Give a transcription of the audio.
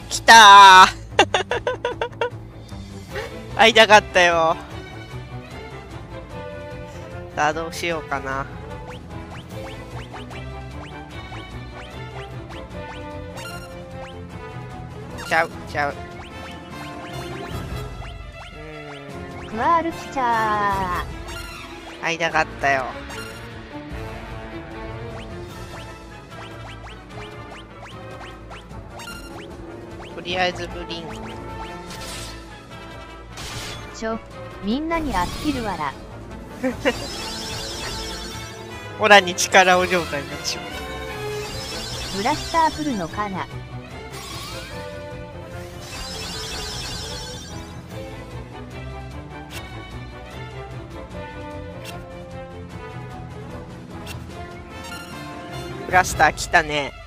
来たー会いたかったよ。さあどうしようかな。ちゃう。 クワール来ちゃー会いたかったよ。とりあえずブリンク。 みんなに飽きるわら。 オラに力を状態になってしまう。 ブラスター来るのかな。 ブラスター来たね。